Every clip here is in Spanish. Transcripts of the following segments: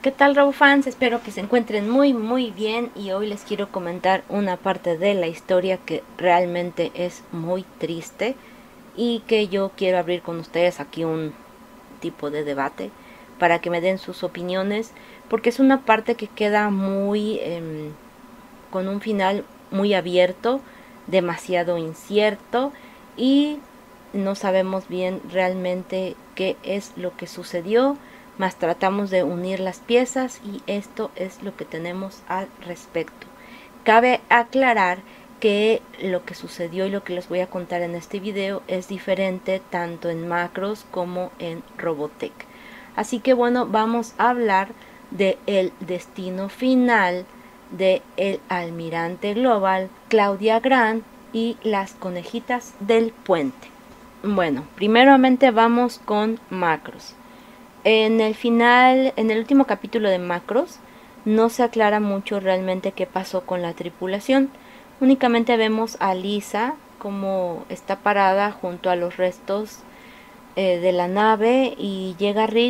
¿Qué tal, RoboFans? Espero que se encuentren muy bien y hoy les quiero comentar una parte de la historia que realmente es muy triste y que yo quiero abrir con ustedes aquí un tipo de debate para que me den sus opiniones, porque es una parte que queda muy con un final muy abierto, demasiado incierto y no sabemos bien realmente qué es lo que sucedió, mas tratamos de unir las piezas y esto es lo que tenemos al respecto. Cabe aclarar que lo que sucedió y lo que les voy a contar en este video es diferente tanto en Macros como en Robotech. Así que bueno, vamos a hablar de el destino final de el almirante global, Claudia Grant y las conejitas del puente. Bueno, primeramente vamos con Macros. En el final, en el último capítulo de Macros, no se aclara mucho realmente qué pasó con la tripulación. Únicamente vemos a Lisa como está parada junto a los restos de la nave y llega Rick,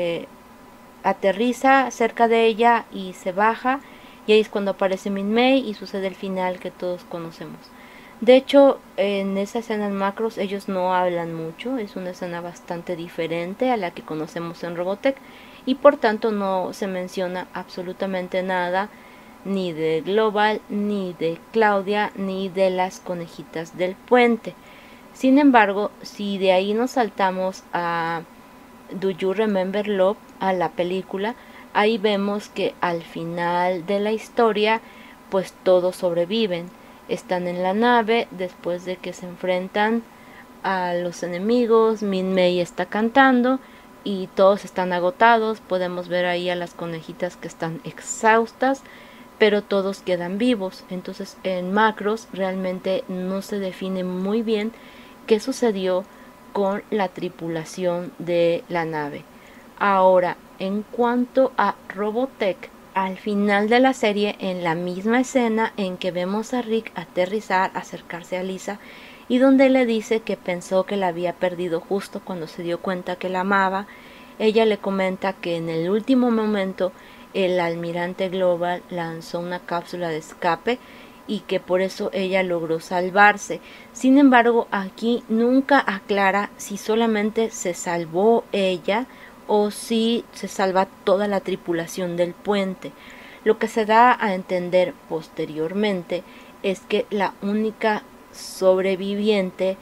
aterriza cerca de ella y se baja, y ahí es cuando aparece Min May y sucede el final que todos conocemos. De hecho, en esa escena en Macros ellos no hablan mucho, es una escena bastante diferente a la que conocemos en Robotech y por tanto no se menciona absolutamente nada ni de Global, ni de Claudia, ni de las conejitas del puente. Sin embargo, si de ahí nos saltamos a Do You Remember Love, a la película, ahí vemos que al final de la historia pues todos sobreviven, están en la nave después de que se enfrentan a los enemigos, Min May está cantando y todos están agotados, podemos ver ahí a las conejitas que están exhaustas, pero todos quedan vivos. Entonces en Macros realmente no se define muy bien qué sucedió con la tripulación de la nave. Ahora, en cuanto a Robotech, al final de la serie, en la misma escena en que vemos a Rick aterrizar, acercarse a Lisa, y donde le dice que pensó que la había perdido justo cuando se dio cuenta que la amaba, ella le comenta que en el último momento el almirante Global lanzó una cápsula de escape y que por eso ella logró salvarse. Sin embargo, aquí nunca aclara si solamente se salvó ella o si se salva toda la tripulación del puente. Lo que se da a entender posteriormente es que la única sobreviviente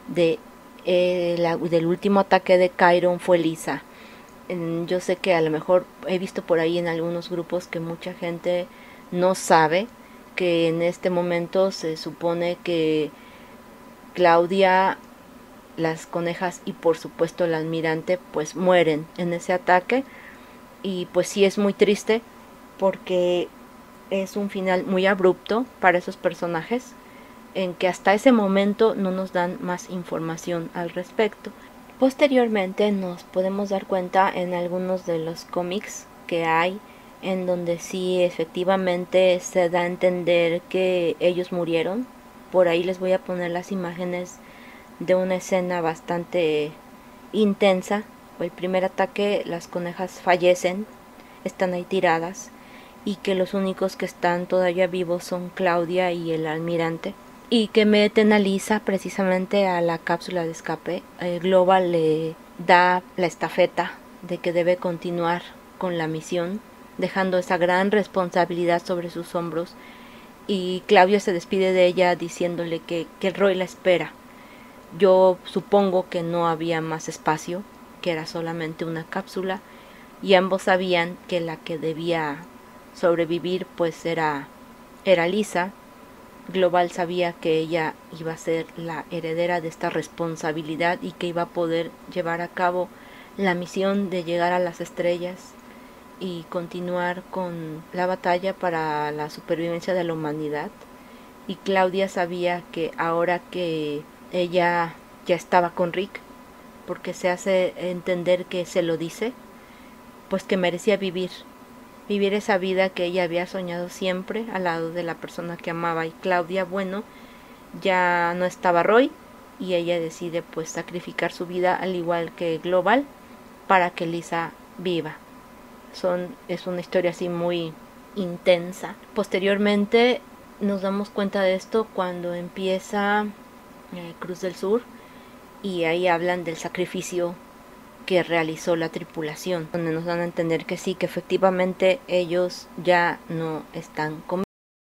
del último ataque de Chiron fue Lisa. Yo sé que a lo mejor he visto por ahí en algunos grupos que mucha gente no sabe que en este momento se supone que Claudia, las conejas y por supuesto el almirante pues mueren en ese ataque, y pues sí es muy triste porque es un final muy abrupto para esos personajes en que hasta ese momento no nos dan más información al respecto. Posteriormente nos podemos dar cuenta en algunos de los cómics que hay en donde sí efectivamente se da a entender que ellos murieron. Por ahí les voy a poner las imágenes de una escena bastante intensa. El primer ataque, las conejas fallecen, están ahí tiradas, y que los únicos que están todavía vivos son Claudia y el almirante, y que meten a Lisa precisamente a la cápsula de escape. Global le da la estafeta de que debe continuar con la misión, dejando esa gran responsabilidad sobre sus hombros, y Claudia se despide de ella diciéndole que el Roy la espera. Yo supongo que no había más espacio, que era solamente una cápsula, y ambos sabían que la que debía sobrevivir pues era Lisa. Global sabía que ella iba a ser la heredera de esta responsabilidad y que iba a poder llevar a cabo la misión de llegar a las estrellas y continuar con la batalla para la supervivencia de la humanidad. Y Claudia sabía que ahora que ella ya estaba con Rick, porque se hace entender que se lo dice, pues que merecía vivir esa vida que ella había soñado siempre al lado de la persona que amaba. Y Claudia, bueno, ya no estaba Roy y ella decide pues sacrificar su vida al igual que Global para que Lisa viva. Es una historia así muy intensa. Posteriormente nos damos cuenta de esto cuando empieza Cruz del Sur, y ahí hablan del sacrificio que realizó la tripulación, donde nos dan a entender que sí, que efectivamente ellos ya no están con.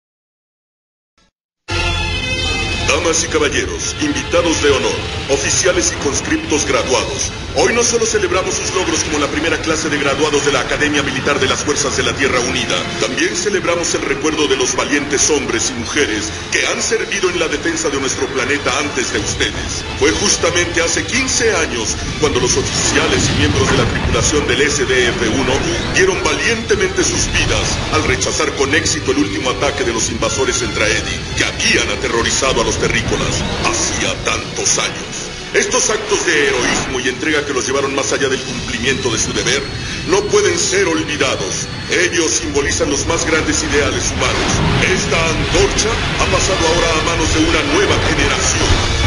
Damas y caballeros, invitados de honor, oficiales y conscriptos graduados, hoy no solo celebramos sus logros como la primera clase de graduados de la Academia Militar de las Fuerzas de la Tierra Unida, también celebramos el recuerdo de los valientes hombres y mujeres que han servido en la defensa de nuestro planeta antes de ustedes. Fue justamente hace 15 años cuando los oficiales y miembros de la tripulación del SDF-1 dieron valientemente sus vidas al rechazar con éxito el último ataque de los invasores Entraedi, que habían aterrorizado a los terrícolas hacía tantos años. Estos actos de heroísmo y entrega que los llevaron más allá del cumplimiento de su deber no pueden ser olvidados. Ellos simbolizan los más grandes ideales humanos. Esta antorcha ha pasado ahora a manos de una nueva generación.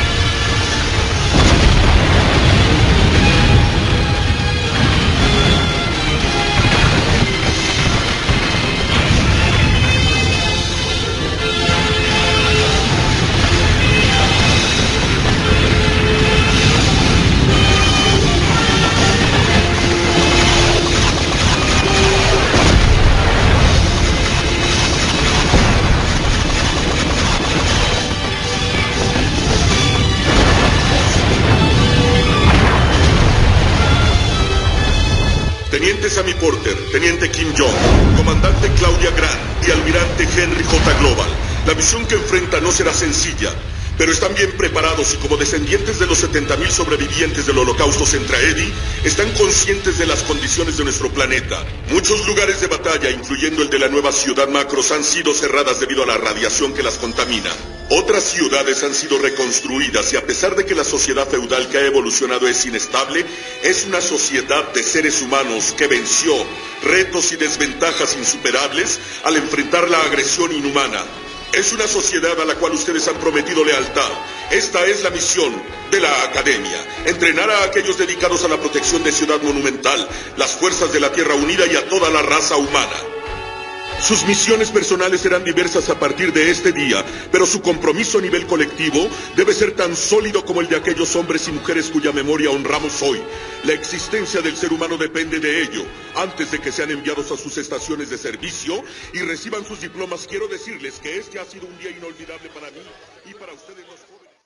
Teniente Sammy Porter, Teniente Kim Jong, Comandante Claudia Grant y Almirante Henry J. Global. La misión que enfrenta no será sencilla, pero están bien preparados y como descendientes de los 70.000 sobrevivientes del Holocausto Entraedi, están conscientes de las condiciones de nuestro planeta. Muchos lugares de batalla, incluyendo el de la nueva ciudad Macros, han sido cerradas debido a la radiación que las contamina. Otras ciudades han sido reconstruidas y a pesar de que la sociedad feudal que ha evolucionado es inestable, es una sociedad de seres humanos que venció retos y desventajas insuperables al enfrentar la agresión inhumana. Es una sociedad a la cual ustedes han prometido lealtad. Esta es la misión de la Academia: entrenar a aquellos dedicados a la protección de Ciudad Monumental, las fuerzas de la Tierra Unida y a toda la raza humana. Sus misiones personales serán diversas a partir de este día, pero su compromiso a nivel colectivo debe ser tan sólido como el de aquellos hombres y mujeres cuya memoria honramos hoy. La existencia del ser humano depende de ello. Antes de que sean enviados a sus estaciones de servicio y reciban sus diplomas, quiero decirles que este ha sido un día inolvidable para mí y para ustedes los jóvenes.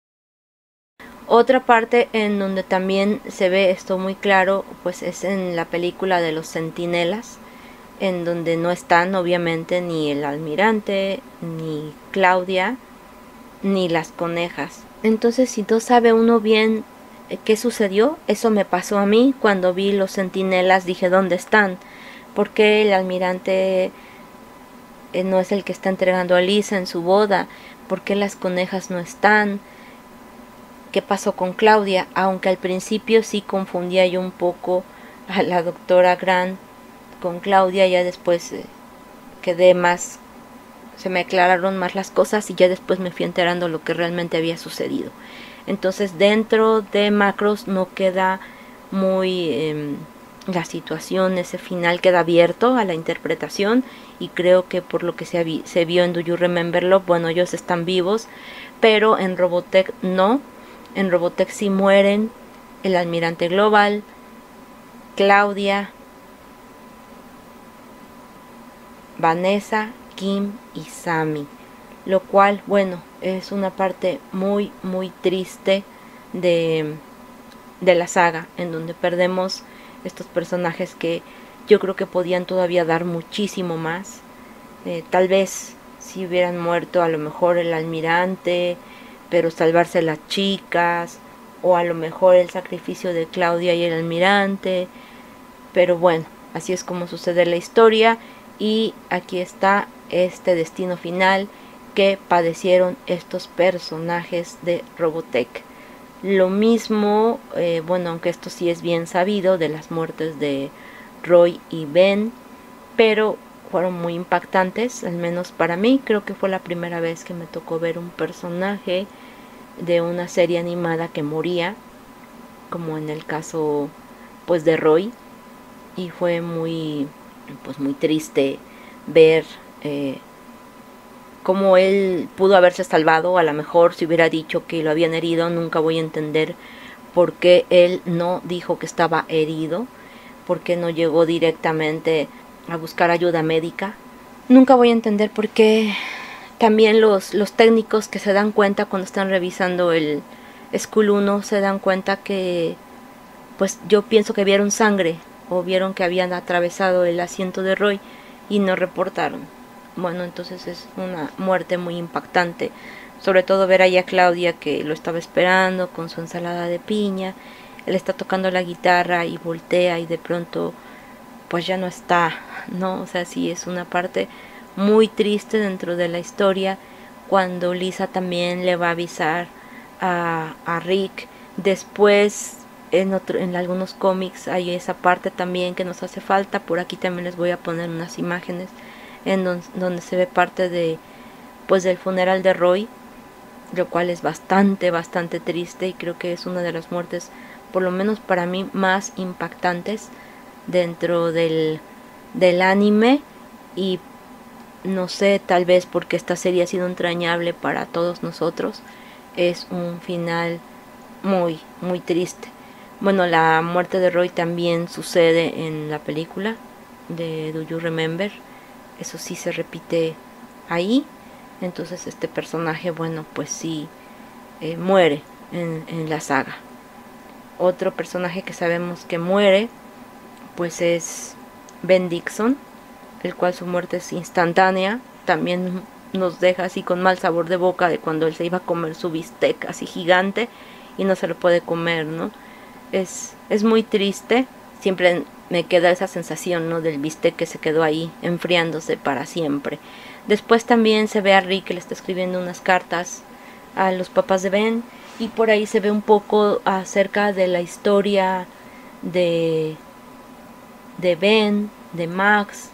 Otra parte en donde también se ve esto muy claro, pues es en la película de los Centinelas, en donde no están obviamente ni el almirante, ni Claudia, ni las conejas. Entonces, si no sabe uno bien qué sucedió, eso me pasó a mí cuando vi los Centinelas. Dije, ¿dónde están? ¿Por qué el almirante no es el que está entregando a Lisa en su boda? ¿Por qué las conejas no están? ¿Qué pasó con Claudia? Aunque al principio sí confundía yo un poco a la doctora Grant con Claudia, ya después quedé más, se me aclararon más las cosas y ya después me fui enterando lo que realmente había sucedido. Entonces dentro de Macros no queda muy la situación, ese final queda abierto a la interpretación, y creo que por lo que se vio en Do You Remember Love, bueno, ellos están vivos, pero en Robotech no. En Robotech sí mueren el almirante Global, Claudia, Vanessa, Kim y Sammy, lo cual, bueno, es una parte muy muy triste de la saga, en donde perdemos estos personajes que yo creo que podían todavía dar muchísimo más. Tal vez si hubieran muerto a lo mejor el almirante, pero salvarse las chicas, o a lo mejor el sacrificio de Claudia y el almirante, pero bueno, así es como sucede la historia. Y aquí está este destino final que padecieron estos personajes de Robotech. Lo mismo, bueno, aunque esto sí es bien sabido, de las muertes de Roy y Ben, pero fueron muy impactantes, al menos para mí. Creo que fue la primera vez que me tocó ver un personaje de una serie animada que moría, como en el caso pues de Roy. y fue muy, pues muy triste ver cómo él pudo haberse salvado. A lo mejor si hubiera dicho que lo habían herido, nunca voy a entender por qué él no dijo que estaba herido, por qué no llegó directamente a buscar ayuda médica. Nunca voy a entender por qué también los técnicos que se dan cuenta cuando están revisando el Skull 1 se dan cuenta que, pues yo pienso que vieron sangre o vieron que habían atravesado el asiento de Roy y no reportaron. Bueno, entonces es una muerte muy impactante, sobre todo ver ahí a Claudia que lo estaba esperando con su ensalada de piña. Él está tocando la guitarra y voltea y de pronto pues ya no está, ¿no? O sea, sí es una parte muy triste dentro de la historia, cuando Lisa también le va a avisar a Rick. Después en algunos cómics hay esa parte también que nos hace falta. Por aquí también les voy a poner unas imágenes en donde se ve parte de, pues, del funeral de Roy, lo cual es bastante triste, y creo que es una de las muertes, por lo menos para mí, más impactantes dentro del anime. Y no sé, tal vez porque esta serie ha sido entrañable para todos nosotros, es un final muy triste. Bueno, la muerte de Roy también sucede en la película de Do You Remember. Eso sí se repite ahí. Entonces este personaje, bueno, pues sí muere en la saga. Otro personaje que sabemos que muere, pues es Ben Dixon, el cual su muerte es instantánea. También nos deja así con mal sabor de boca de cuando él se iba a comer su bistec así gigante y no se lo puede comer, ¿no? Es muy triste. Siempre me queda esa sensación, ¿no?, del bistec que se quedó ahí enfriándose para siempre. Después también se ve a Rick que le está escribiendo unas cartas a los papás de Ben, y por ahí se ve un poco acerca de la historia de Ben, de Max,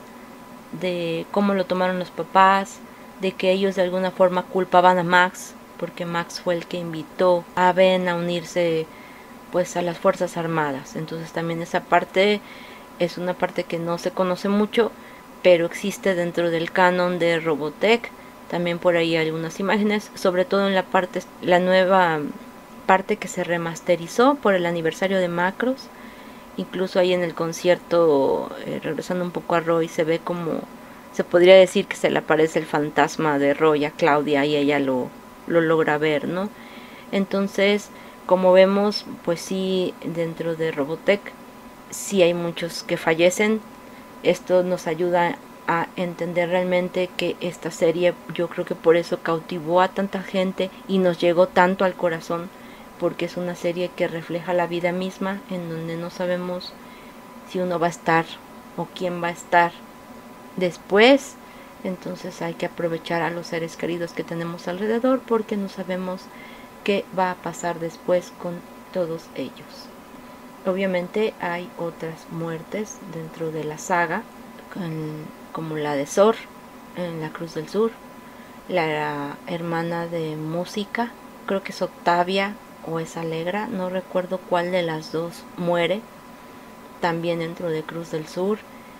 de cómo lo tomaron los papás, de que ellos de alguna forma culpaban a Max, porque Max fue el que invitó a Ben a unirse, pues, a las Fuerzas Armadas. Entonces también esa parte es una parte que no se conoce mucho, pero existe dentro del canon de Robotech. También por ahí hay algunas imágenes, sobre todo en la nueva parte que se remasterizó por el aniversario de Macross. Incluso ahí en el concierto, regresando un poco a Roy, se ve como, se podría decir que se le aparece el fantasma de Roy a Claudia y ella lo logra ver, ¿no? Entonces, como vemos, pues sí, dentro de Robotech sí hay muchos que fallecen. Esto nos ayuda a entender realmente que esta serie, yo creo que por eso cautivó a tanta gente y nos llegó tanto al corazón, porque es una serie que refleja la vida misma, en donde no sabemos si uno va a estar o quién va a estar después. Entonces hay que aprovechar a los seres queridos que tenemos alrededor, porque no sabemos qué va a pasar después con todos ellos. Obviamente hay otras muertes dentro de la saga, como la de Zor en la Cruz del Sur, la hermana de Música, creo que es Octavia o es Alegra, no recuerdo cuál de las dos muere, también dentro de Cruz del Sur.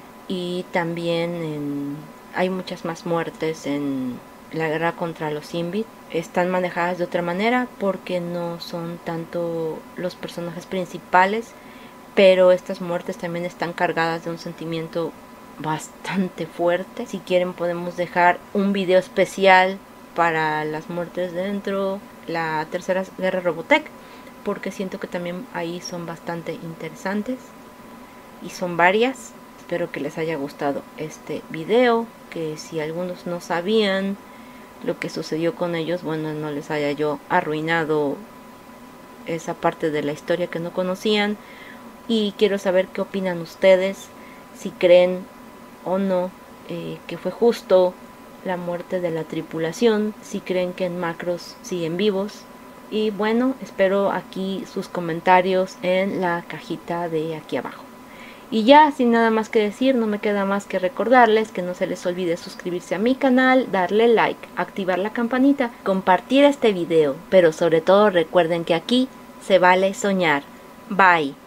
Y también hay muchas más muertes en la guerra contra los Invit. Están manejadas de otra manera porque no son tanto los personajes principales, pero estas muertes también están cargadas de un sentimiento bastante fuerte. Si quieren podemos dejar un video especial para las muertes dentro la tercera guerra Robotech, porque siento que también ahí son bastante interesantes y son varias. Espero que les haya gustado este video, que si algunos no sabían lo que sucedió con ellos, bueno, no les haya yo arruinado esa parte de la historia que no conocían. Y quiero saber qué opinan ustedes, si creen o no que fue justo la muerte de la tripulación, si creen que en Macross siguen vivos. Y bueno, espero aquí sus comentarios en la cajita de aquí abajo. Y ya, sin nada más que decir, no me queda más que recordarles que no se les olvide suscribirse a mi canal, darle like, activar la campanita, compartir este video, pero sobre todo recuerden que aquí se vale soñar. Bye.